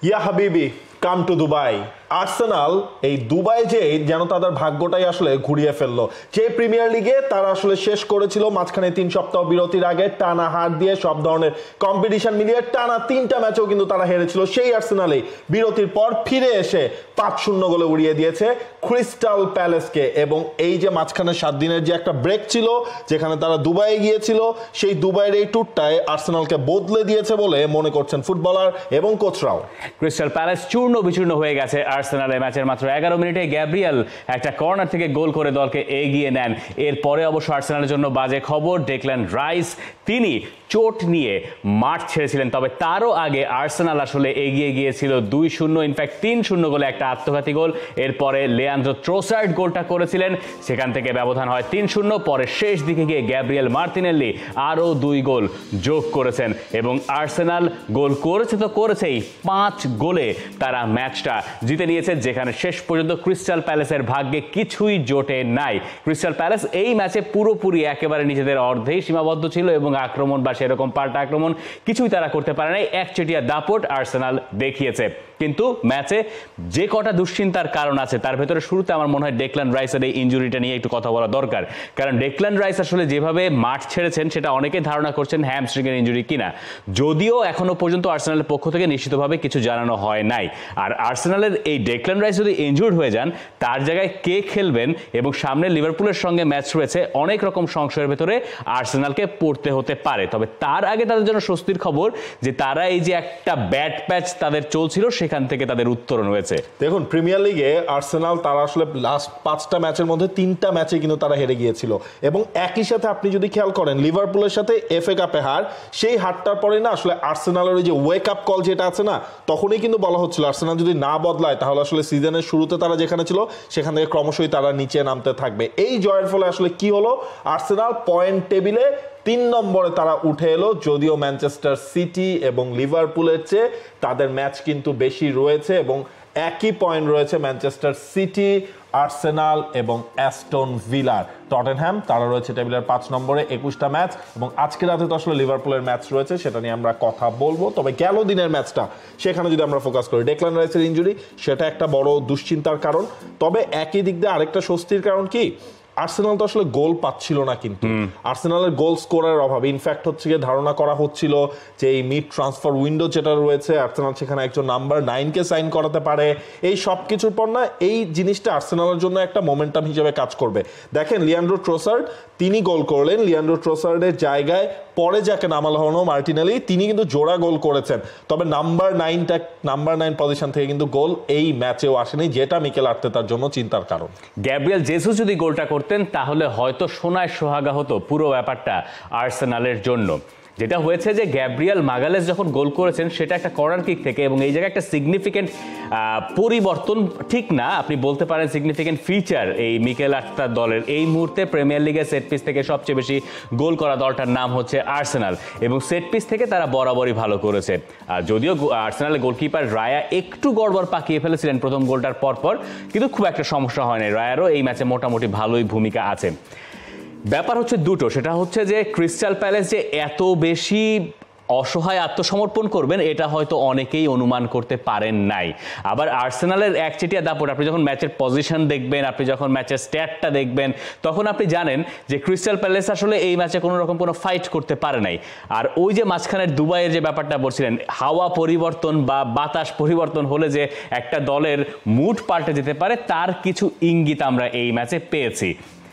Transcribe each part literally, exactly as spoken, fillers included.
ইয়া হাবিবি come to Dubai. Arsenal এই Dubai যে যেন তাদের ভাগ্যটাই আসলে ঘুরিয়ে ফেললো। যে প্রিমিয়ার লিগে তারা আসলে শেষ করেছিল মাঝখানে তিন সপ্তাহ বিরতির আগে টানা হার দিয়ে সব ধরনের কম্পিটিশন মিলিয়ে টানা তিনটা ম্যাচেও কিন্তু তারা হেরেছিল। সেই আর্সেনালে বিরতির পর ফিরে এসে পাঁচ শূন্য গোলে উড়িয়ে দিয়েছে ক্রিস্টাল প্যালেসকে। এবং এই যে মাঝখানে সাত দিনের যে একটা ব্রেক ছিল যেখানে তারা দুবাইয়ে গিয়েছিল, সেই দুবাইয়ের এই ট্যুরটায় আর্সেনালকে বদলে দিয়েছে বলে মনে করছেন ফুটবলার এবং কোচরাও। ক্রিস্টাল প্যালেস চূর্ণ বিচূর্ণ হয়ে গেছে। আর্সেনালের ম্যাচের মাত্র এগারো মিনিটে গ্যাব্রিয়েল একটা কর্নার থেকে গোল করে দলকে এগিয়ে নেন। এরপরে অবশ্য আর্সেনালের জন্য বাজে খবর, ডেকল্যান রাইস তিনি চোট নিয়ে মাঠ ছেড়েছিলেন। তবে তারও আগে আর্সেনাল আসলে এগিয়ে গিয়েছিল দুই শূন্য, ইনফ্যাক্ট তিন শূন্য গোলে একটা আত্মঘাতী গোল। এরপরে লিয়ান্দ্রো ট্রোসার্ড গোলটা করেছিলেন, সেখান থেকে ব্যবধান হয় তিন শূন্য। পরে শেষ দিকে গিয়ে গ্যাব্রিয়েল মার্তিনেল্লি আরও দুই গোল যোগ করেছেন এবং আর্সেনাল গোল করেছে তো করেছেই, পাঁচ গোলে তারা ম্যাচটা জিতে নিয়েছে, যেখানে শেষ পর্যন্ত ক্রিস্টাল প্যালেসের ভাগ্যে কিছুই জোটে নাই। ক্রিস্টাল প্যালেস এই ম্যাচে পুরোপুরি একেবারে নিজেদের অর্ধেই সীমাবদ্ধ ছিল এবং আক্রমণ বা সেরকম পাল্টা আক্রমণ কিছুই তারা করতে পারে নাই। একচেটিয়া দাপট আর্সেনাল দেখিয়েছে। কিন্তু ম্যাচে যে কটা দুশ্চিন্তার কারণ আছে তার ভেতরে শুরুতে আমার মনে হয় ডেকল্যান রাইসের এই ইনজুরিটা নিয়ে একটু কথা বলা দরকার। কারণ ডেকল্যান রাইস আসলে যেভাবে মাঠ ছেড়েছেন সেটা অনেকে ধারণা করছেন হ্যামস্ট্রিংয়ের ইনজুরি কিনা, যদিও এখনো পর্যন্ত আর্সেনালের পক্ষ থেকে নিশ্চিতভাবে কিছু জানানো হয় নাই। আর আর্সেনালের এই ডেকল্যান রাইস যদি ইনজুর্ড হয়ে যান, তার জায়গায় কে খেলবেন এবং সামনে লিভারপুলের সঙ্গে ম্যাচ রয়েছে, অনেক রকম সংশয়ের ভেতরে আর্সেনালকে পড়তে হতে পারে। তবে তার আগে তাদের জন্য স্বস্তির খবর যে তারা এই যে একটা ব্যাড প্যাচ তাদের চলছিল সেখান থেকে তাদের উত্তরণ হয়েছে। দেখুন প্রিমিয়ার লিগে আর্সেনাল তারা আসলে লাস্ট পাঁচটা ম্যাচের মধ্যে তিনটা ম্যাচে কিন্তু তারা হেরে গিয়েছিল এবং একই সাথে আপনি যদি খেয়াল করেন লিভারপুলের সাথে এফএ কাপে হার, সেই হারটার পরে না আসলে আর্সেনালের ওই যে ওয়েক আপ কল যেটা আছে না, তখনই কিন্তু বলা হচ্ছিল আর্সেনাল যদি না বদলায় তাহলে আসলে সিজনের শুরুতে তারা যেখানে ছিল সেখান থেকে ক্রমশই তারা নিচে নামতে থাকবে। এই জয়ের ফলে আসলে কি হলো, আর্সেনাল পয়েন্ট টেবিলে তিন নম্বরে তারা উঠে এলো, যদিও ম্যানচেস্টার সিটি এবং লিভারপুলের চেয়ে তাদের ম্যাচ কিন্তু বেশি রয়েছে এবং একই পয়েন্ট রয়েছে ম্যানচেস্টার সিটি, আর্সেনাল এবং অ্যাস্টন ভিলার। টটেনহ্যাম তারা রয়েছে টেবিলের পাঁচ নম্বরে একুশটা ম্যাচ এবং আজকে রাতে তো আসলে লিভারপুলের ম্যাচ রয়েছে, সেটা নিয়ে আমরা কথা বলবো। তবে গেল দিনের ম্যাচটা সেখানে যদি আমরা ফোকাস করি, ডেকল্যান রাইসের ইনজুরি সেটা একটা বড় দুশ্চিন্তার কারণ। তবে একই দিক দিয়ে আরেকটা স্বস্তির কারণ কি, আর্সেনাল তো আসলে গোল পাচ্ছিল না, কিন্তু আর্সেনালের গোল স্কোরের অভাব। ইনফ্যাক্ট হচ্ছে গিয়ে ধারণা করা হচ্ছিল যে এই মিড ট্রান্সফার উইন্ডো যেটা রয়েছে আর্সেনাল সেখানে একজন নাম্বার নাইনকে সাইন করাতে পারে। এই সব কিছুর পর না এই জিনিসটা আর্সেনালের জন্য একটা মোমেন্টাম হিসেবে কাজ করবে। দেখেন লিয়ান্ড্রো ট্রোসার্ড তিনি গোল করলেন, লিয়ান্ড্রো ট্রোসার্ডের জায়গায় পরে যাকে নামাল হলো মার্টিনেলি তিনি কিন্তু জোড়া গোল করেছেন। তবে নাম্বার নাইনটা নাম্বার নাইন পজিশন থেকে কিন্তু গোল এই ম্যাচেও আসেনি, যেটা মিকেল আর্তেতার জন্য চিন্তার কারণ। গ্যাব্রিয়েল জেসুস যদি গোলটা করতেন তাহলে হয়তো সোনায় সোহাগা হতো পুরো ব্যাপারটা আর্সেনালের জন্য। যেটা হয়েছে যে গ্যাব্রিয়েল মাগালেস যখন গোল করেছেন সেটা একটা কর্নার কিক থেকে এবং এই জায়গায় একটা সিগনিফিকেন্ট পরিবর্তন, ঠিক না আপনি বলতে পারেন সিগনিফিকেন্ট ফিচার এই মিকেল আর্তেতার দলের। এই মুহূর্তে প্রিমিয়ার লিগের সেট পিস থেকে সবচেয়ে বেশি গোল করা দলটার নাম হচ্ছে আর্সেনাল এবং সেট পিস থেকে তারা বরাবরই ভালো করেছে। যদিও আর্সেনালের গোলকিপার রায়া একটু গড়বড় পাকিয়ে ফেলেছিলেন প্রথম গোলটার পরপর, কিন্তু খুব একটা সমস্যা হয়নি। রায়ারও এই ম্যাচে মোটামুটি ভালোই ভূমিকা আছে। ব্যাপার হচ্ছে দুটো, সেটা হচ্ছে যে ক্রিস্টাল প্যালেস যে এত বেশি অসহায় আত্মসমর্পণ করবেন এটা হয়তো অনেকেই অনুমান করতে পারেন নাই। আবার আর্সেনালের একচেটিয়া দাপট, আপনি যখন ম্যাচের পজিশন দেখবেন, আপনি যখন ম্যাচের স্ট্যাটটা দেখবেন, তখন আপনি জানেন যে ক্রিস্টাল প্যালেস আসলে এই ম্যাচে কোনো রকম কোনো ফাইট করতে পারে নাই। আর ওই যে মাঝখানের দুবাইয়ের যে ব্যাপারটা বলছিলেন, হাওয়া পরিবর্তন বা বাতাস পরিবর্তন হলে যে একটা দলের মুড পাল্টে যেতে পারে, তার কিছু ইঙ্গিত আমরা এই ম্যাচে পেয়েছি।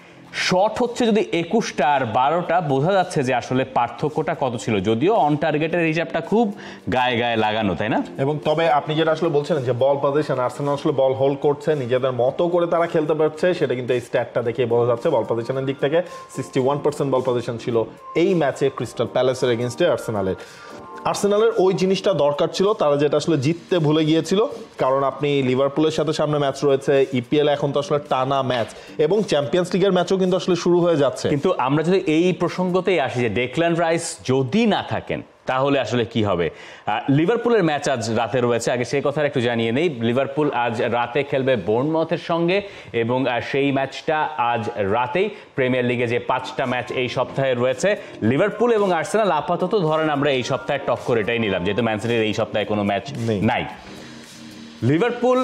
শট হচ্ছে যদি একুশটা আর বারোটা, বোঝা যাচ্ছে যে আসলে পার্থক্যটা কত ছিল, যদিও অন টার্গেটের হিসাবটা খুব গায়ে গায়ে লাগানো, তাই না? এবং তবে আপনি যেটা আসলে বলছেন যে বল পজিশন, আর্সেনাল আসলে বল হোল্ড করছে, নিজেদের মতো করে তারা খেলতে পারছে, সেটা কিন্তু এই স্ট্যাটটা দেখে বোঝা যাচ্ছে। বল পজিশনের দিক থেকে sixty one percent ball possession ছিল এই ম্যাচে ক্রিস্টাল প্যালেসের এগেনস্টে আর্সেনালের। আর্সেনালের ওই জিনিসটা দরকার ছিল, তারা যেটা আসলে জিততে ভুলে গিয়েছিল। কারণ আপনি লিভারপুলের সাথে সামনে ম্যাচ রয়েছে, ইপিএল এখন তো আসলে টানা ম্যাচ এবং চ্যাম্পিয়ন্স লিগের ম্যাচও কিন্তু আসলে শুরু হয়ে যাচ্ছে। কিন্তু আমরা যদি এই প্রসঙ্গতেই আসি যে ডেকল্যান রাইস যদি না থাকেন তাহলে আসলে কি হবে। লিভারপুলের ম্যাচ আজ রাতে রয়েছে, আগে সেই কথা একটু জানিয়ে নেই। লিভারপুল আজ রাতে খেলবে বোর্নমাউথের সঙ্গে এবং সেই ম্যাচটা আজ রাতেই। প্রিমিয়ার লিগে যে পাঁচটা ম্যাচ এই সপ্তাহে রয়েছে, লিভারপুল এবং আর্সেনাল আপাতত ধরেন আমরা এই সপ্তাহে টক্কর এটাই নিলাম, যেহেতু ম্যান সিটির এই সপ্তাহে কোনো ম্যাচ নাই। লিভারপুল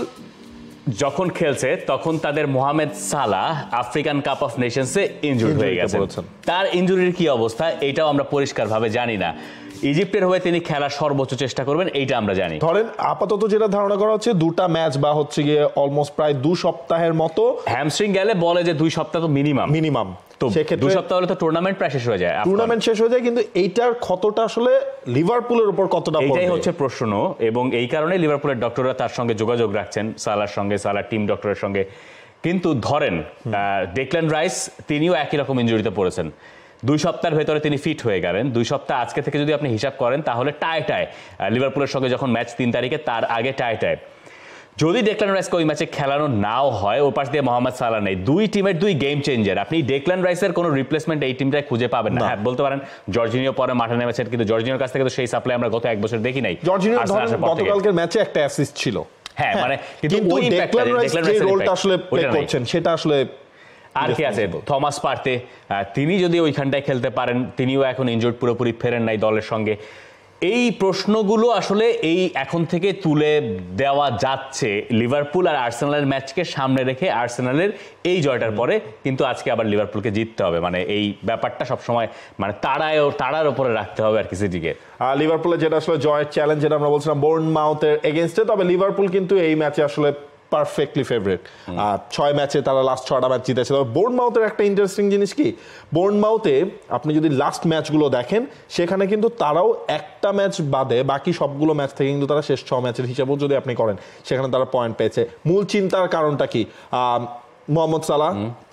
যখন খেলছে তখন তাদের Mohamed Salah African Cup of নেশনসে ইনজুরি হয়ে গেছে, তার ইনজুরির কি অবস্থা এটাও আমরা পরিষ্কারভাবে জানি না। ইজিপ্টের হয়ে তিনি খেলার সর্বোচ্চ চেষ্টা করবেন এইটা আমরা জানি। ধরেন আপাতত যেটা ধারণা করা হচ্ছে দুটা ম্যাচ বা হচ্ছে গিয়ে অলমোস্ট প্রায় দু সপ্তাহের মতো, হ্যামস্ট্রিং গেলে বলে যে দুই সপ্তাহ তো মিনিমাম মিনিমাম তো দুই সপ্তাহ হলে তো টুর্নামেন্ট প্রায় শেষ হয়ে যায়, টুর্নামেন্ট শেষ হয়ে যায়, কিন্তু এইটার ক্ষতটা আসলে লিভারপুলের উপর কতটা পড়বে এটাই হচ্ছে প্রশ্ন। এবং এই কারণে লিভারপুলের ডক্টররা তার সঙ্গে যোগাযোগ রাখছেন, সালার সঙ্গে, সালার টিম ডক্টরের সঙ্গে। কিন্তু ধরেন ডেকল্যান রাইস তিনিও একই রকম ইনজুরিতে পড়েছেন, দুই সপ্তাহের ভেতরে তিনি ফিট হয়ে গেলেন। দুই সপ্তাহ আজকে থেকে যদি আপনি হিসাব করেন তাহলে টাই টাই লিভারপুলের সঙ্গে যখন ম্যাচ তিন তারিখে তার আগে টাই টাই যদি ডেকল্যান রাইসকে ওই ম্যাচে খেলানো নাও হয়, ওর পাশ দিয়ে মোহাম্মদ সালাহ নেই, দুই টিমের দুই গেম চেঞ্জার, আপনি ডেকল্যান রাইসের কোনো রিপ্লেসমেন্ট এই টিমটায় খুঁজে পাবেন না। হ্যাঁ বলতে পারেন জর্জিনিও পরে মাঠে নেমেছেন, কিন্তু জর্জিনিওর কাছ থেকে তো সেই সাপ্লাই আমরা গত এক বছর দেখি নাই। জর্জিনিও গতকালকের ম্যাচে একটা অ্যাসিস্ট ছিল, হ্যাঁ মানে কিন্তু ওই ডেকল্যান রাইস যে রোলটা আসলে প্লে করছেন সেটা আসলে আর কি আছে। থমাস পার্তে তিনি যদি ওইখানটায় খেলতে পারেন, তিনিও এখন ইনজুর্ড, পুরোপুরি ফেরেন নাই দলের সঙ্গে। এই প্রশ্নগুলো আসলে এই এখন থেকে তুলে দেওয়া যাচ্ছে লিভারপুল আর আর্সেনালের ম্যাচকে সামনে রেখে, আর্সেনালের এই জয়টার পরে। কিন্তু আজকে আবার লিভারপুলকে জিততে হবে, মানে এই ব্যাপারটা সবসময় মানে তাড়ায় তাড়ার উপরে রাখতে হবে আর কি সিটিকে। লিভারপুলের যেটা আসলে জয়ের চ্যালেঞ্জ যেটা আমরা বলছিলাম বোর্নমাউথের এগেইনস্টে, তবে লিভারপুল কিন্তু এই ম্যাচে আসলে পারফেক্টলি ফেভারিট। ছয় ম্যাচে তারা লাস্ট ছয়টা ম্যাচ জিতেছে। তবে বোর্নমাউথের একটা ইন্টারেস্টিং জিনিস কি, বোর্নমাউথে আপনি যদি লাস্ট ম্যাচগুলো দেখেন সেখানে কিন্তু তারাও একটা ম্যাচ বাদে বাকি সবগুলো ম্যাচ থেকে কিন্তু তারা শেষ ছ ম্যাচের হিসাবও যদি আপনি করেন সেখানে তারা পয়েন্ট পেয়েছে। মূল চিন্তার কারণটা কি, মোহাম্মদ সালাহ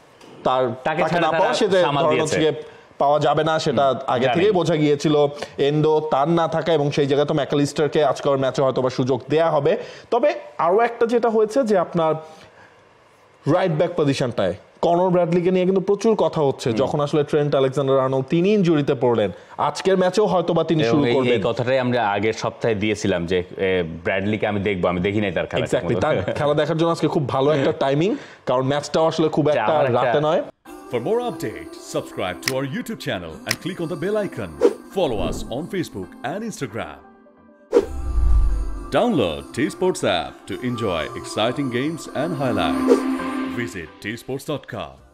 তার টাকা না পাওয়া, সেটা পাওয়া যাবে না সেটা আগে থেকেই বোঝা গিয়েছিল। এন্ডো তার না থাকা এবং সেই জায়গায় তো ম্যাকালিস্টারকে আজকের ম্যাচে হয়তো বা সুযোগ দেয়া হবে। তবে আরো একটা যেটা হয়েছে যে আপনার রাইট ব্যাক পজিশনটায় কনর ব্র্যাডলিকে নিয়ে কিন্তু প্রচুর কথা হচ্ছে, যখন আসলে ট্রেন্ট আলেকজান্ডার-আর্নল্ড তিনি ইনজুরিতে পড়লেন, আজকের ম্যাচেও হয়তো বা তিনি শুরু করবেন। এই কথাটাই আমরা আগের সপ্তাহে দিয়েছিলাম যে ব্র্যাডলিকে আমি দেখবো, আমি দেখি নাই তার খেলা। এক্স্যাক্টলি, তার খেলা দেখার জন্য আজকে খুব ভালো একটা টাইমিং, কারণ ম্যাচটাও আসলে খুব একটা রাতে নয়। For more updates, subscribe to our YouTube channel and click on the bell icon. Follow us on Facebook and Instagram. Download TSports app to enjoy exciting games and highlights. Visit T sports dot com.